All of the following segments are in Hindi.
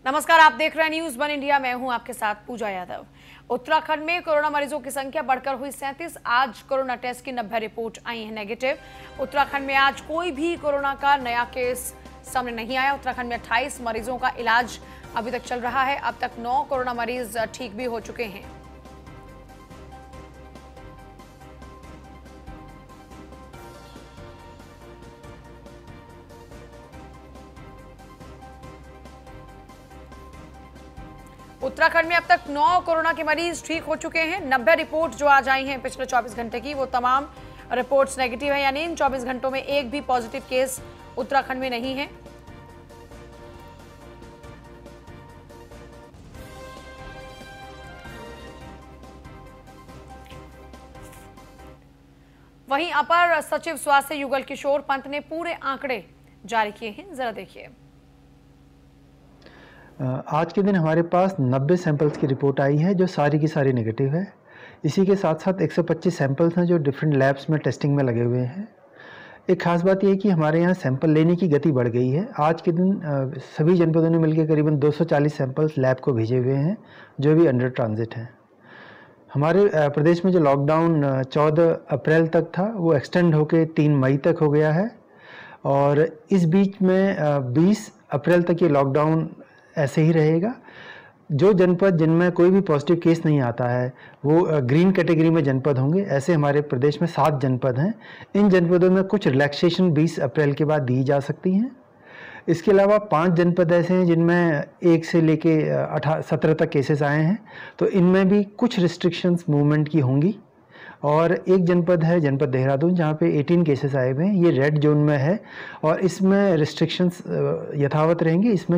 नमस्कार, आप देख रहे हैं न्यूज वन इंडिया। मैं हूं आपके साथ पूजा यादव। उत्तराखंड में कोरोना मरीजों की संख्या बढ़कर हुई 37। आज कोरोना टेस्ट की 90 रिपोर्ट आई है नेगेटिव। उत्तराखंड में आज कोई भी कोरोना का नया केस सामने नहीं आया। उत्तराखंड में 28 मरीजों का इलाज अभी तक चल रहा है। अब तक 9 कोरोना मरीज ठीक भी हो चुके हैं। उत्तराखंड में अब तक 9 कोरोना के मरीज ठीक हो चुके हैं। 90 रिपोर्ट जो आज आई हैं पिछले 24 घंटे की, वो तमाम रिपोर्ट्स नेगेटिव है, यानी इन 24 घंटों में एक भी पॉजिटिव केस उत्तराखंड में नहीं है। वहीं अपर सचिव स्वास्थ्य युगल किशोर पंत ने पूरे आंकड़े जारी किए हैं, जरा देखिए। आज के दिन हमारे पास 90 सैंपल्स की रिपोर्ट आई है जो सारी की सारी नेगेटिव है। इसी के साथ साथ 125 सैंपल्स हैं जो डिफरेंट लैब्स में टेस्टिंग में लगे हुए हैं। एक खास बात यह है कि हमारे यहाँ सैंपल लेने की गति बढ़ गई है। आज के दिन सभी जनपदों ने मिलकर करीबन 240 सैंपल्स लैब को भेजे हुए हैं जो भी अंडर ट्रांजिट हैं। हमारे प्रदेश में जो लॉकडाउन 14 अप्रैल तक था वो एक्सटेंड होकर 3 मई तक हो गया है और इस बीच में 20 अप्रैल तक ये लॉकडाउन ऐसे ही रहेगा। जो जनपद जिनमें कोई भी पॉजिटिव केस नहीं आता है वो ग्रीन कैटेगरी में जनपद होंगे। ऐसे हमारे प्रदेश में 7 जनपद हैं। इन जनपदों में कुछ रिलैक्सेशन 20 अप्रैल के बाद दी जा सकती हैं। इसके अलावा 5 जनपद ऐसे हैं जिनमें 1 से लेके 17 तक केसेस आए हैं, तो इनमें भी कुछ रिस्ट्रिक्शंस मूवमेंट की होंगी। और एक जनपद है जनपद देहरादून जहाँ पे 18 केसेस आए हुए हैं, ये रेड जोन में है और इसमें रिस्ट्रिक्शंस यथावत रहेंगी। इसमें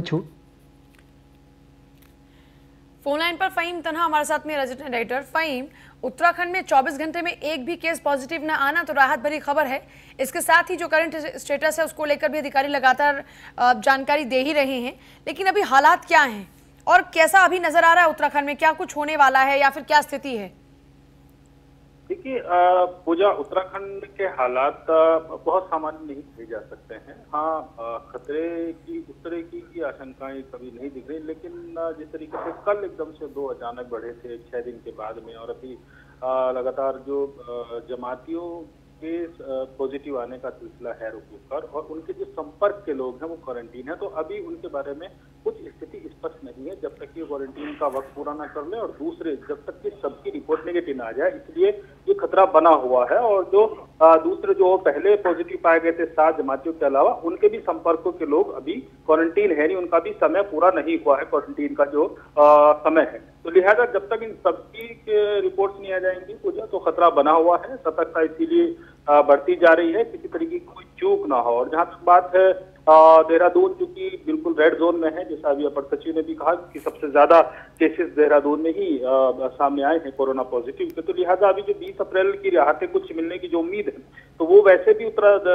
फोन लाइन पर फहीम तन्हा हमारे साथ में रेजिडेंट एडिटर। फहीम, उत्तराखंड में 24 घंटे में एक भी केस पॉजिटिव न आना तो राहत भरी खबर है। इसके साथ ही जो करंट स्टेटस है उसको लेकर भी अधिकारी लगातार जानकारी दे ही रहे हैं, लेकिन अभी हालात क्या हैं और कैसा अभी नजर आ रहा है उत्तराखंड में? क्या कुछ होने वाला है या फिर क्या स्थिति है? देखिए पूजा, उत्तराखंड के हालात बहुत सामान्य नहीं कहे जा सकते हैं। हाँ, खतरे की उस तरह की आशंकाएं कभी नहीं दिख रही, लेकिन जिस तरीके से कल एकदम से 2 अचानक बढ़े थे 6 दिन के बाद में, और अभी लगातार जो जमातियों के पॉजिटिव आने का सिलसिला है रुक कर, और उनके जो संपर्क के लोग हैं वो क्वारंटीन है, तो अभी उनके बारे में कुछ स्थिति स्पष्ट नहीं है जब तक कि क्वारंटीन का वक्त पूरा ना कर ले, और दूसरे जब तक कि सबकी रिपोर्ट नेगेटिव आ जाए, इसलिए ये खतरा बना हुआ है। और जो दूसरे जो पहले पॉजिटिव पाए गए थे 7 जमातियों के अलावा, उनके भी संपर्कों के लोग अभी क्वारंटीन है नहीं, उनका भी समय पूरा नहीं हुआ है क्वारंटीन का जो समय है। तो लिहाजा जब तक इन सबकी रिपोर्ट्स नहीं आ जाएंगी पूजा, तो खतरा बना हुआ है। सतर्कता इसीलिए बढ़ती जा रही है, किसी तरीके की कोई चूक ना हो। और जहां तक बात है देहरादून, चूंकि बिल्कुल रेड जोन में है, जैसा अभी अपर सचिव ने भी कहा कि सबसे ज्यादा केसेस देहरादून में ही सामने आए हैं कोरोना पॉजिटिव के, तो लिहाजा अभी जो 20 अप्रैल की राहतें कुछ मिलने की जो उम्मीद है, तो वो वैसे भी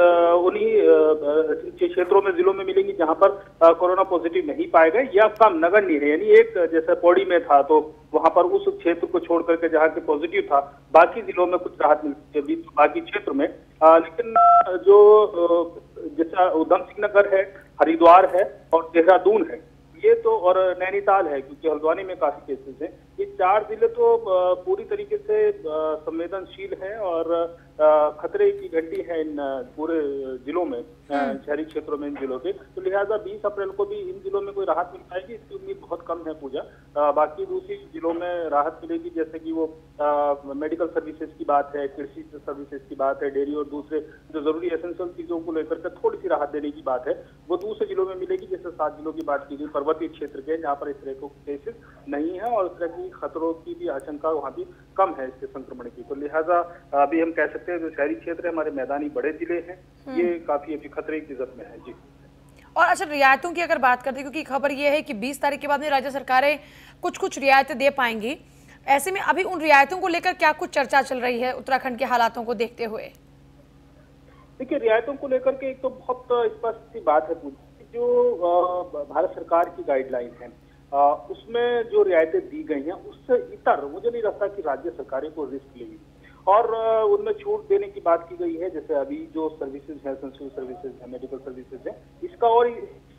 उन्हीं क्षेत्रों में, जिलों में मिलेंगी जहां पर कोरोना पॉजिटिव नहीं पाए गए या कम नगण्य है। यानी एक जैसे पौड़ी में था तो वहां पर उस क्षेत्र को छोड़ करके जहां के पॉजिटिव था, बाकी जिलों में कुछ राहत मिलती है बाकी क्षेत्र में। लेकिन जो जैसा उधम सिंह नगर है, हरिद्वार है और देहरादून है, ये तो, और नैनीताल है क्योंकि हल्द्वानी में काफी केसेस हैं, ये 4 जिले तो पूरी तरीके से संवेदनशील है और खतरे की घंटी है इन पूरे जिलों में, शहरी क्षेत्रों में इन जिलों के। तो लिहाजा 20 अप्रैल को भी इन जिलों में कोई राहत मिल पाएगी इसकी उम्मीद बहुत कम है पूजा। बाकी दूसरी जिलों में राहत मिलेगी, जैसे कि वो मेडिकल सर्विसेज की बात है, कृषि सर्विसेज की बात है, डेयरी और दूसरे जो जरूरी एसेंशियल चीजों को लेकर के थोड़ी सी राहत देने की बात है, वो दूसरे जिलों में मिलेगी। जैसे 7 जिलों की बात की गई पर्वतीय क्षेत्र के, जहाँ पर इस तरह के केसेस नहीं है और इस तरह की खतरों की भी आशंका वहाँ भी कम है इसके संक्रमण की। तो लिहाजा अभी हम कह सकते हैं जो शहरी क्षेत्र है, हमारे मैदानी बड़े जिले हैं, ये काफी अभी खतरे की जद में है जी। और अच्छा, रियायतों की अगर बात करते हैं, क्योंकि खबर ये है कि 20 तारीख के बाद में राज्य सरकारें कुछ रियायतें दे पाएंगी, ऐसे में अभी उन रियायतों को लेकर क्या कुछ चर्चा चल रही है उत्तराखंड के हालातों को देखते हुए? देखिए, रियायतों को लेकर के एक तो बहुत स्पष्ट सी बात है, जो भारत सरकार की गाइडलाइन है उसमें जो रियायतें दी गई हैं उससे इतर मुझे नहीं लगता कि राज्य सरकारें को रिस्क लेगी, और उनमें छूट देने की बात की गई है। जैसे अभी जो सर्विसेज है, एसेंशियल सर्विसेज है, मेडिकल सर्विसेज है, इसका और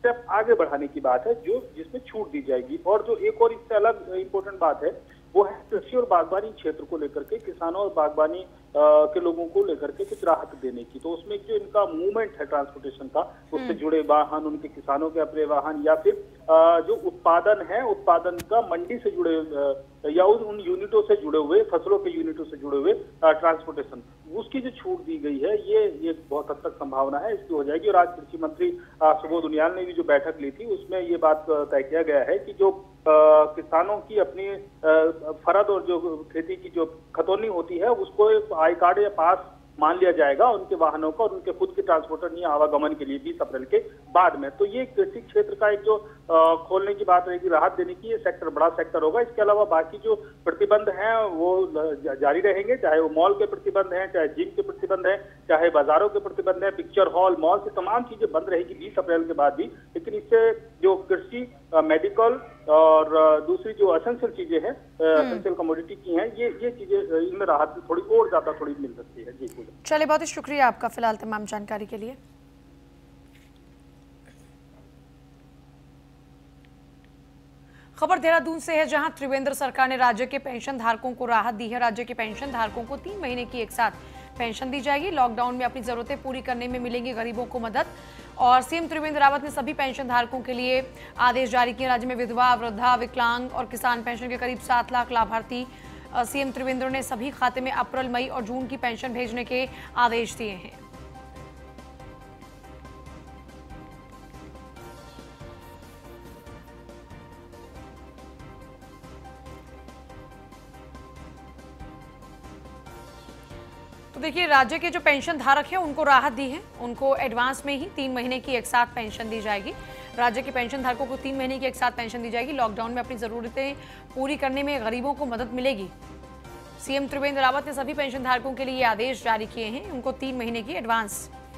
स्टेप आगे बढ़ाने की बात है, जो जिसमें छूट दी जाएगी। और जो एक और इससे अलग इम्पोर्टेंट बात है वो है कृषि और बागवानी क्षेत्र को लेकर के, किसानों और बागवानी के लोगों को लेकर के कुछ राहत देने की। तो उसमें जो इनका मूवमेंट है ट्रांसपोर्टेशन का, उससे जुड़े वाहन, उनके किसानों के अपने वाहन, या फिर जो उत्पादन है, उत्पादन का मंडी से जुड़े या उन यूनिटों से जुड़े हुए, फसलों के यूनिटों से जुड़े हुए ट्रांसपोर्टेशन, उसकी जो छूट दी गई है, ये बहुत हद तक संभावना है इसकी हो जाएगी। और आज कृषि मंत्री सुबोध उनियाल ने भी जो बैठक ली थी उसमें ये बात तय किया गया है कि जो किसानों की अपनी फरद और जो खेती की जो खतौनी होती है उसको एक आई कार्ड या पास मान लिया जाएगा उनके वाहनों का और उनके खुद के ट्रांसपोर्टर या आवागमन के लिए 20 अप्रैल के बाद में। तो ये कृषि क्षेत्र का एक जो खोलने की बात रहेगी, राहत देने की, ये सेक्टर बड़ा सेक्टर होगा। इसके अलावा बाकी जो प्रतिबंध हैं वो जारी रहेंगे, चाहे वो मॉल के प्रतिबंध हैं, चाहे जिम के प्रतिबंध हैं, चाहे बाजारों के प्रतिबंध हैं, पिक्चर हॉल, मॉल से तमाम चीजें बंद रहेगी 20 अप्रैल के बाद भी। लेकिन इससे जो कृषि, मेडिकल और दूसरी जो असेंशियल चीजें हैं, असेंशियल कमोडिटी की हैं, ये चीजें, इनमें राहत थोड़ी और ज्यादा थोड़ी मिल सकती है। जी चलिए, बहुत ही शुक्रिया आपका फिलहाल तमाम जानकारी के लिए। खबर देहरादून से है, जहां त्रिवेंद्र सरकार ने राज्य के पेंशन धारकों को राहत दी है। राज्य के पेंशन धारकों को 3 महीने की एक साथ पेंशन दी जाएगी। लॉकडाउन में अपनी जरूरतें पूरी करने में मिलेंगी गरीबों को मदद। और सीएम त्रिवेंद्र रावत ने सभी पेंशन धारकों के लिए आदेश जारी किए। राज्य में विधवा, वृद्धा, विकलांग और किसान पेंशन के करीब 7 लाख लाभार्थी सीएम त्रिवेंद्र ने सभी खाते में अप्रैल, मई और जून की पेंशन भेजने के आदेश दिए हैं। तो देखिए, राज्य के जो पेंशन धारक हैं उनको राहत दी है। उनको एडवांस में ही 3 महीने की एक साथ पेंशन दी जाएगी। राज्य के पेंशन धारकों को 3 महीने की एक साथ पेंशन दी जाएगी। लॉकडाउन में अपनी जरूरतें पूरी करने में गरीबों को मदद मिलेगी। सीएम त्रिवेंद्र रावत ने सभी पेंशन धारकों के लिए आदेश जारी किए हैं। उनको 3 महीने की एडवांस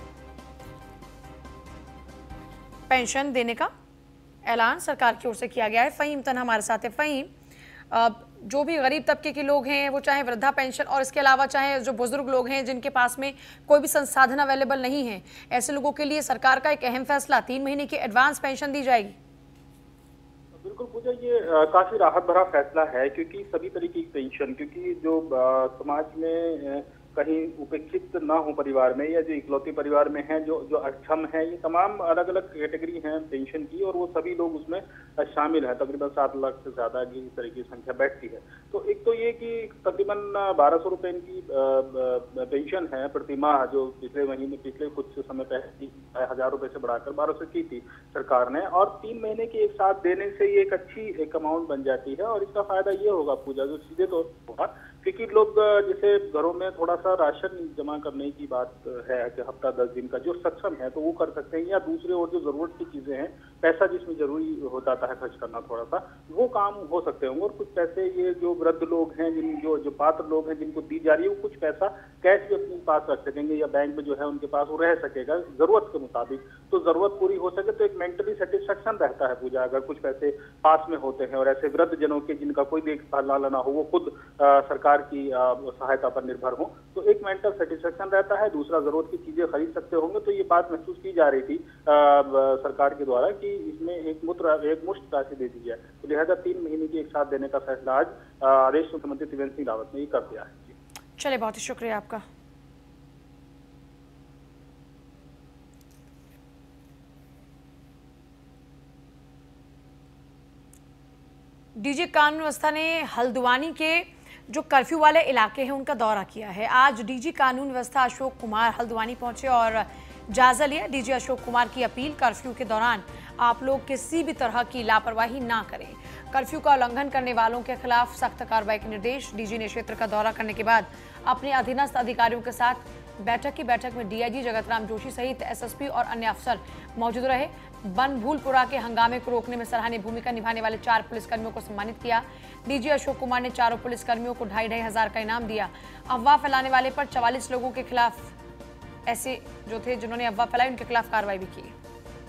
पेंशन देने का ऐलान सरकार की ओर से किया गया है। फहीम तन्हा हमारे साथ है। फहीम, जो भी गरीब तबके के लोग हैं, वो चाहे वृद्धा पेंशन और इसके अलावा चाहे जो बुजुर्ग लोग हैं जिनके पास में कोई भी संसाधन अवेलेबल नहीं है, ऐसे लोगों के लिए सरकार का एक अहम फैसला, 3 महीने की एडवांस पेंशन दी जाएगी। बिल्कुल पूजा, ये काफी राहत भरा फैसला है, क्योंकि सभी तरीके की पेंशन, क्योंकि जो समाज में कहीं उपेक्षित ना हो परिवार में, या जो इकलौते परिवार में हैं, जो अक्षम है, ये तमाम अलग अलग कैटेगरी हैं पेंशन की, और वो सभी लोग उसमें शामिल हैं। तकरीबन 7 लाख से ज्यादा की इस तरह की संख्या बैठती है। तो एक तो ये कि तकरीबन 1200 रुपए इनकी पेंशन है प्रति माह, जो पिछले कुछ समय पहले 1000 रुपए से बढ़ाकर 1200 की थी सरकार ने। और 3 महीने की एक साथ देने से ये एक अच्छी एक अमाउंट बन जाती है। और इसका फायदा ये होगा पूजा, जो सीधे तौर पर होगा, क्योंकि लोग जैसे घरों में थोड़ा सा राशन जमा करने की बात है कि हफ्ता 10 दिन का, जो सक्षम है तो वो कर सकते हैं, या दूसरे और जो जरूरत की चीजें हैं, पैसा जिसमें जरूरी हो जाता है खर्च करना थोड़ा सा, वो काम हो सकते होंगे। और कुछ पैसे ये जो वृद्ध लोग हैं, जो पात्र लोग हैं जिनको दी जा रही है, वो कुछ पैसा कैश भी अपने पास रख सकेंगे, या बैंक में जो है उनके पास वो रह सकेगा जरूरत के मुताबिक। तो जरूरत पूरी हो सके तो एक मेंटली सेटिस्फेक्शन रहता है पूजा, अगर कुछ पैसे पास में होते हैं। और ऐसे वृद्ध जनों के जिनका कोई देखभाल ना हो, वो खुद सरकार की सहायता पर निर्भर हो, तो एक मेंटल सेटिस्फेक्शन रहता है। दूसरा, जरूरत की चीजें खरीद सकते होंगे। तो ये बात महसूस की जा रही थी सरकार के द्वारा कि इसमें एक मुश्त राशि दे दी जाए। तो लिहाजा 3 महीने की एक साथ देने का फैसला आज आदेश मुख्यमंत्री त्रिवेंद्र सिंह रावत ने कर दिया है। चलिए, बहुत ही शुक्रिया आपका। डीजी कानून व्यवस्था ने हल्द्वानी के जो कर्फ्यू वाले इलाके हैं उनका दौरा किया है। आज डीजी कानून व्यवस्था अशोक कुमार हल्द्वानी पहुंचे और जायजा लिया। डीजी अशोक कुमार की अपील, कर्फ्यू के दौरान आप लोग किसी भी तरह की लापरवाही ना करें। कर्फ्यू का उल्लंघन करने वालों के खिलाफ सख्त कार्रवाई के निर्देश। डीजी ने क्षेत्र का दौरा करने के बाद अपने अधीनस्थ अधिकारियों के साथ बैठक में डीआईजी जगतराम जोशी सहित एसएसपी और अन्य अफसर मौजूद रहे। बनभूलपुरा के हंगामे को रोकने में सराहनीय भूमिका निभाने वाले 4 पुलिसकर्मियों को सम्मानित किया। डीजी अशोक कुमार ने चारों पुलिसकर्मियों को 2,500 हजार का इनाम दिया। अफवाह फैलाने वाले पर 44 लोगों के खिलाफ, ऐसे जो थे जिन्होंने अफवाह फैलाई, उनके खिलाफ कार्रवाई भी की।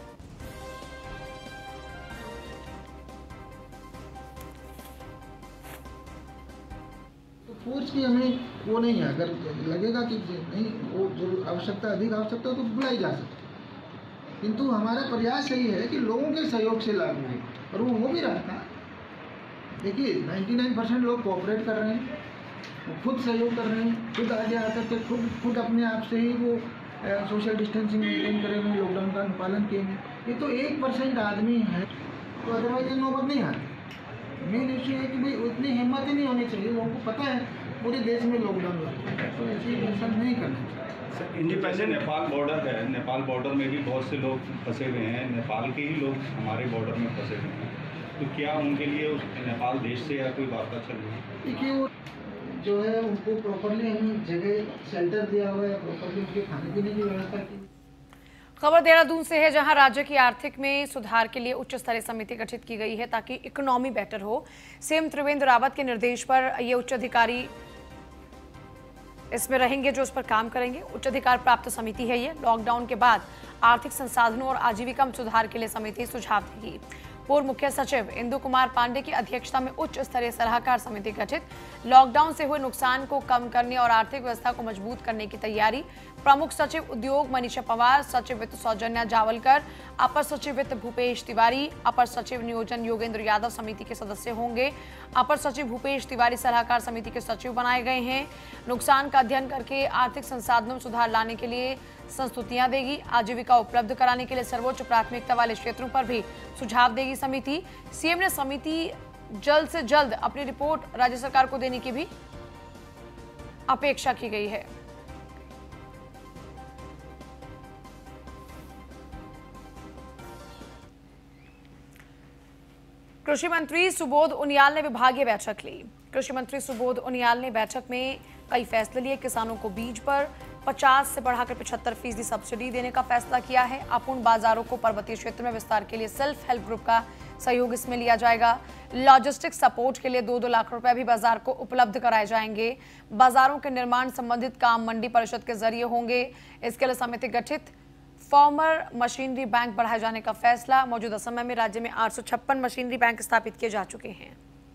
फोर्स की हमें वो नहीं है। अगर लगेगा कि नहीं वो जो आवश्यकता अधिक आवश्यकता हो तो बुलाई जा सकती है। किंतु हमारा प्रयास यही है कि लोगों के सहयोग से लागू हो, और वो हो भी रहा था। देखिए 99% लोग कोऑपरेट कर रहे हैं, वो खुद सहयोग कर रहे हैं, खुद आगे आकर के खुद अपने आप से ही वो सोशल डिस्टेंसिंग मेंटेन करेंगे, लॉकडाउन का अनुपालन किएंगे। ये तो 1% आदमी है, तो अदरवाइज ये नौबत नहीं आती। मेन इश्यू है कि भाई उतनी हिम्मत ही नहीं होनी चाहिए। लोगों को पता है पूरे देश में लॉकडाउन लगा है, तो ऐसा नहीं करना चाहिए। इंडिपेंडेंट नेपाल बॉर्डर है, नेपाल बॉर्डर में भी बहुत से लोग फंसे हुए हैं, नेपाल के ही लोग हमारे बॉर्डर में फंसे हुए हैं, तो क्या उनके लिए उस नेपाल देश से या कोई वार्ता चल रही है? देखिए वो जो है उनको प्रॉपरली हमें जगह शेल्टर दिया हुआ है, प्रॉपरली उनके खाने पीने की व्यवस्था की। खबर देहरादून से है, जहां राज्य की आर्थिक में सुधार के लिए उच्च स्तरीय समिति गठित की गई है ताकि इकोनॉमी बेटर हो। सीएम त्रिवेंद्र रावत के निर्देश पर ये उच्च अधिकारी इसमें रहेंगे जो इस पर काम करेंगे। उच्च अधिकार प्राप्त समिति है ये। लॉकडाउन के बाद आर्थिक संसाधनों और आजीविका में सुधार के लिए समिति सुझाव देगी। पूर्व मुख्य सचिव इंदु कुमार पांडे की अध्यक्षता में उच्च स्तरीय सलाहकार समिति गठित। लॉकडाउन से हुए नुकसान को कम करने और आर्थिक व्यवस्था को मजबूत करने की तैयारी। प्रमुख सचिव उद्योग मनीषा पवार, सचिव वित्त सौजन्या जावलकर, अपर सचिव वित्त भूपेश तिवारी, अपर सचिव नियोजन योगेंद्र यादव समिति के सदस्य होंगे। अपर सचिव भूपेश तिवारी सलाहकार समिति के सचिव बनाए गए हैं। नुकसान का अध्ययन करके आर्थिक संसाधनों में सुधार लाने के लिए संस्तुतियां देगी। आजीविका उपलब्ध कराने के लिए सर्वोच्च प्राथमिकता वाले क्षेत्रों पर भी सुझाव देगी समिति। सीएम ने समिति जल्द से जल्द अपनी रिपोर्ट राज्य सरकार को देने की भी अपेक्षा की गई है। कृषि मंत्री सुबोध उनियाल ने विभागीय बैठक ली। कृषि मंत्री सुबोध उनियाल ने बैठक में कई फैसले लिए। किसानों को बीज पर 50 से बढ़ाकर 75% सब्सिडी देने का फैसला किया है। अपूर्ण बाजारों को पर्वतीय क्षेत्र में विस्तार के लिए सेल्फ हेल्प ग्रुप का सहयोग इसमें लिया जाएगा। लॉजिस्टिक्स सपोर्ट के लिए 2-2 लाख रुपए भी बाजार को उपलब्ध कराए जाएंगे। बाजारों के निर्माण संबंधित काम मंडी परिषद के जरिए होंगे। इसके लिए समिति गठित। फार्मर मशीनरी बैंक बढ़ाए जाने का फैसला। मौजूदा समय में राज्य में 856 मशीनरी बैंक स्थापित किए जा चुके हैं।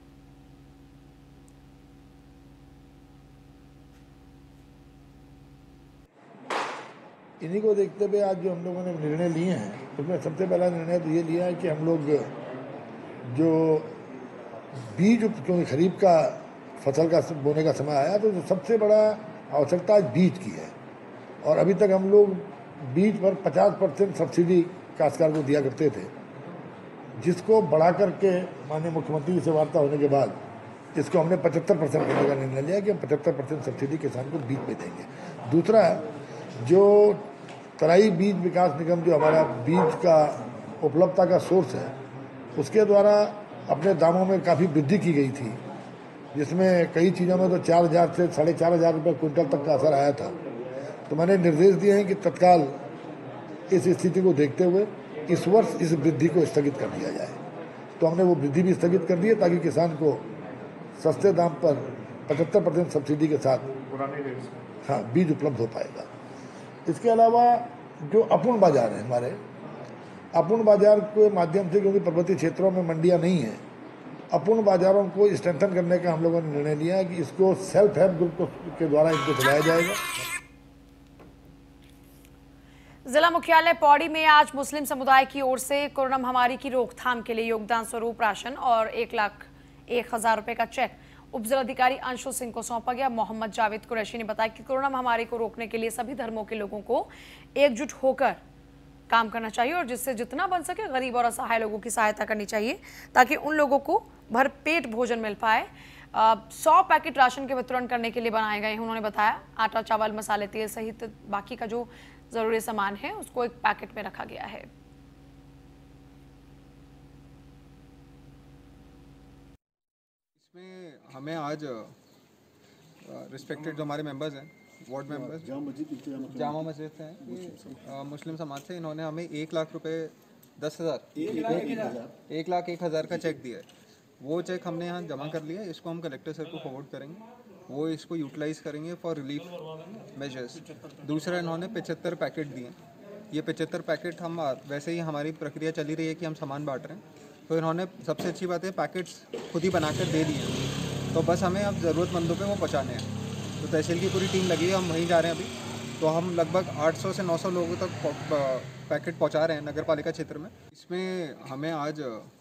इन्हीं को देखते हुए आज जो हम लोगों ने निर्णय लिए हैं, उसमें सबसे पहला निर्णय तो ये लिया है कि हम लोग जो बीज, क्योंकि खरीफ का फसल का बोने का समय आया, तो जो सबसे बड़ा आवश्यकता आज बीज की है। और अभी तक हम लोग बीज पर 50% सब्सिडी काश्तकार को दिया करते थे, जिसको बढ़ा करके माननीय मुख्यमंत्री से वार्ता होने के बाद इसको हमने 75% करने का निर्णय लिया कि हम 75% सब्सिडी किसान को बीज पे देंगे। दूसरा, जो तराई बीज विकास निगम जो हमारा बीज का उपलब्धता का सोर्स है, उसके द्वारा अपने दामों में काफ़ी वृद्धि की गई थी, जिसमें कई चीज़ों में तो 4,000 से 4,500 रुपये क्विंटल तक का असर आया था। तो मैंने निर्देश दिए हैं कि तत्काल इस स्थिति को देखते हुए इस वर्ष इस वृद्धि को स्थगित कर दिया जाए। तो हमने वो वृद्धि भी स्थगित कर दी है ताकि किसान को सस्ते दाम पर 75% सब्सिडी के साथ बीज उपलब्ध हो पाएगा। इसके अलावा जो अपूर्ण बाजार है हमारे, अपूर्ण बाजार के माध्यम से, क्योंकि पर्वतीय क्षेत्रों में मंडियां नहीं हैं, अपूर्ण बाजारों को स्ट्रेंथन करने का हम लोगों ने निर्णय लिया है कि इसको सेल्फ हेल्प ग्रुप के द्वारा इनको चलाया जाएगा। जिला मुख्यालय पौड़ी में आज मुस्लिम समुदाय की ओर से कोरोना महामारी की रोकथाम के लिए योगदान स्वरूप राशन और 1,01,000 रुपए का चेक उप जिलाधिकारी अंशु सिंह को सौंपा गया। मोहम्मद जावेद कुरैशी ने बताया कि कोरोना महामारी को रोकने के लिए सभी धर्मों के लोगों को एकजुट होकर काम करना चाहिए और जिससे जितना बन सके गरीब और असहाय लोगों की सहायता करनी चाहिए ताकि उन लोगों को भरपेट भोजन मिल पाए। 100 पैकेट राशन के वितरण करने के लिए बनाए गए हैं। उन्होंने बताया आटा, चावल, मसाले, तेल सहित बाकी का जो जरूरी सामान है उसको एक पैकेट में रखा गया है। इसमें हमें आज रिस्पेक्टेड जो हमारे मेंबर्स हैं, वार्ड मेंबर्स, जामा मस्जिद से हैं, मुस्लिम समाज से, इन्होंने हमें 1 लाख रुपए 1,01,000 का चेक दिया है। वो चेक हमने यहाँ जमा कर लिया है। इसको हम कलेक्टर सर को फॉरवर्ड करेंगे, वो इसको यूटिलाइज करेंगे फॉर रिलीफ मेजर्स। दूसरा, इन्होंने 75 पैकेट दिए। ये 75 पैकेट हम वैसे ही हमारी प्रक्रिया चली रही है कि हम सामान बांट रहे हैं, तो इन्होंने सबसे अच्छी बात है पैकेट्स खुद ही बनाकर दे दिए, तो बस हमें अब ज़रूरतमंदों पे वो पहुँचाने हैं। तो तहसील की पूरी टीम लगी है, हम वहीं जा रहे हैं अभी तो हम लगभग 800 से 900 लोगों तक पैकेट पहुंचा रहे हैं नगर पालिका क्षेत्र में। इसमें हमें आज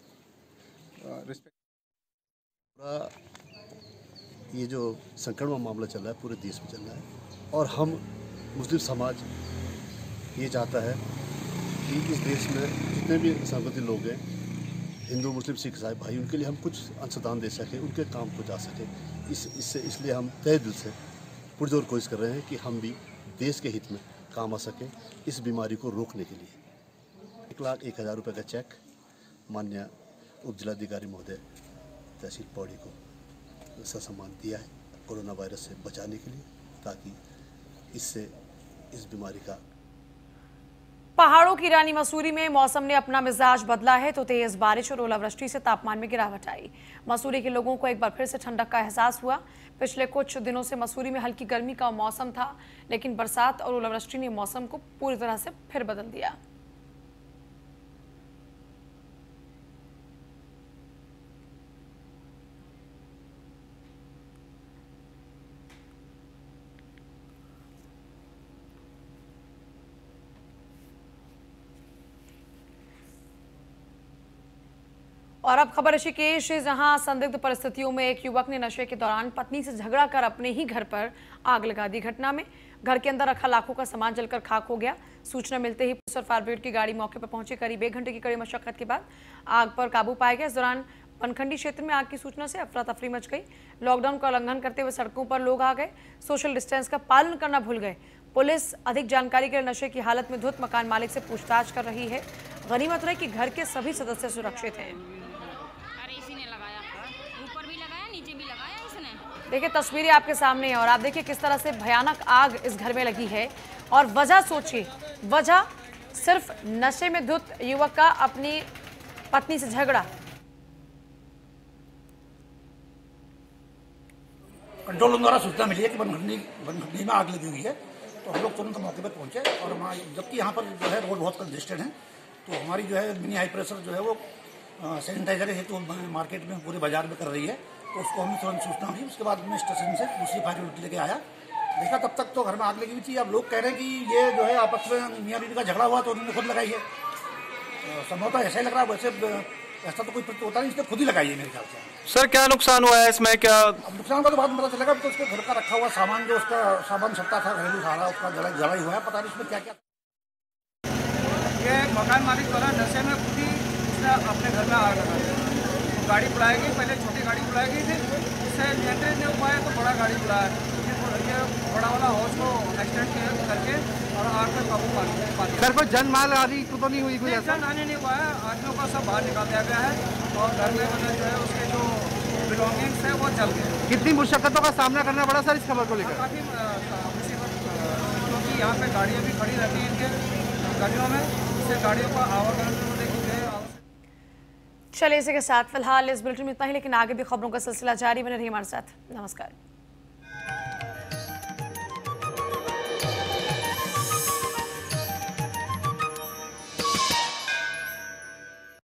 ये जो संकट का मामला चल रहा है पूरे देश में चल रहा है, और हम मुस्लिम समाज ये चाहता है कि इस देश में जितने भी संगठित लोग हैं, हिंदू मुस्लिम सिख ईसाई भाई, उनके लिए हम कुछ अंशदान दे सकें, उनके काम को जा सकें। इसलिए हम तहे दिल से पुरजोर कोशिश कर रहे हैं कि हम भी देश के हित में काम आ सकें इस बीमारी को रोकने के लिए। 1,01,000 रुपये का चेक माननीय उप जिलाधिकारी महोदय तहसील पौड़ी को सम्मान दिया है कोरोना वायरस से बचाने के लिए, ताकि इससे इस बीमारी का। पहाड़ों की रानी मसूरी में मौसम ने अपना मिजाज बदला है तो तेज बारिश और ओलावृष्टि से तापमान में गिरावट आई। मसूरी के लोगों को एक बार फिर से ठंडक का एहसास हुआ। पिछले कुछ दिनों से मसूरी में हल्की गर्मी का मौसम था, लेकिन बरसात और ओलावृष्टि ने मौसम को पूरी तरह से फिर बदल दिया। और अब खबर ऋषिकेश से, जहां संदिग्ध परिस्थितियों में एक युवक ने नशे के दौरान पत्नी से झगड़ा कर अपने ही घर पर आग लगा दी। घटना में घर के अंदर रखा लाखों का सामान जलकर खाक हो गया। सूचना मिलते ही पुलिस और फायर ब्रिगेड की गाड़ी मौके पर पहुंची। करीब 1 घंटे की कड़ी मशक्कत के बाद आग पर काबू पाया गया। इस दौरान बनखंडी क्षेत्र में आग की सूचना से अफरा तफरी मच गई। लॉकडाउन का उल्लंघन करते हुए सड़कों पर लोग आ गए, सोशल डिस्टेंस का पालन करना भूल गए। पुलिस अधिक जानकारी के लिए नशे की हालत में धुत मकान मालिक से पूछताछ कर रही है। गनीमत रही कि घर के सभी सदस्य सुरक्षित हैं। देखिए तस्वीरें आपके सामने हैं और आप देखिए किस तरह से भयानक आग इस घर में लगी है। और वजह सोचिए, वजह सिर्फ नशे में धुत युवक का अपनी पत्नी से झगड़ा। कंट्रोल रूम द्वारा सूचना मिली है कि बनखंडी में आग लगी हुई है, तो हम लोग तुरंत मौके पर पहुंचे। और जबकि यहाँ पर जो है रोड बहुत कंजेस्टेड है, तो हमारी जो है मिनी हाई प्रेशर जो है वो सैनिटाइजर हेतु मार्केट में पूरे बाजार में कर रही है, तो उसको हमें तुरंत सूचना हुई। उसके बाद मैं स्टेशन से दूसरी फायर ब्रिगेड लेके आया, देखा तब तक तो घर में आग लगी हुई थी। अब लोग कह रहे हैं कि ये जो है आपस में मियाँ बीवी का झगड़ा हुआ तो उन्होंने खुद लगाई है। संभवतः ऐसा ही लग रहा है, वैसे ऐसा तो कोई होता नहीं, इसने खुद ही लगाई है मेरे ख्याल से। सर क्या नुकसान हुआ है इसमें? क्या अब नुकसान का तो बाद में पता चलेगा। तो उसके घर का रखा हुआ सामान, जो उसका सामान सट्टा था घरेलू सारा, उसका जला ही हुआ है। पता नहीं उसमें क्या क्या। ये मकान मालिक द्वारा नशे में खुद ही अपने घर में आग लगा दी। गाड़ी बुलाई गई, पहले छोटी गाड़ी बुलाई गई थी, उससे नियंत्रित नहीं हो पाया तो बड़ा गाड़ी बुलाया। ये बड़ा वाला हाउस को एक्सटेंड करके और आग में काबू पा लिया। सर कोई जन माल आदि तो नहीं हुई? कोई जन आने नहीं हुआ है, आदमियों का सब बाहर निकाल दिया गया है और घर में जो है उसके जो बिलोंगिंग्स है वो जल गए। कितनी मुश्किलों का सामना करना पड़ा सर इस खबर को लेकर? काफ़ी मुसीबत, क्योंकि यहाँ पे गाड़ियाँ भी खड़ी रहती हैं इनके गलियों में, इससे गाड़ियों का आवागमन चलिए इसी के साथ फिलहाल इस बुलेटिन में इतना ही, लेकिन आगे भी खबरों का सिलसिला जारी बने रहिए हमारे साथ। नमस्कार।